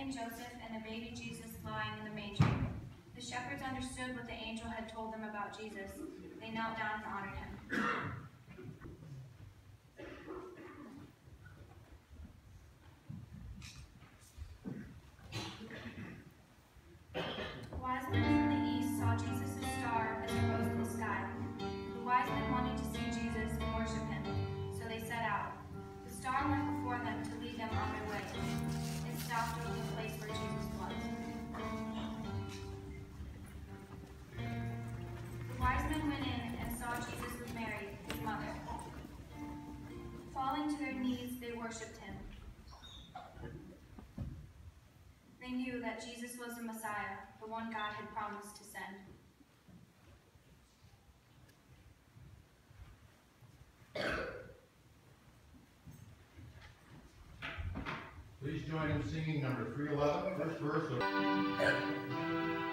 and Joseph and the baby Jesus lying in the manger. The shepherds understood what the angel had told them about Jesus. They knelt down and honored him. The wise men from the east saw Jesus' star as it rose in the sky. The wise men wanted to see Jesus and worship him, so they set out. The star went before them to lead them on their way. It stopped over the place where Jesus was. The wise men went in and saw Jesus with Mary, his mother. Falling to their knees, they worshipped him. They knew that Jesus was the Messiah, the one God had promised to send. Please join in singing number 311, first verse of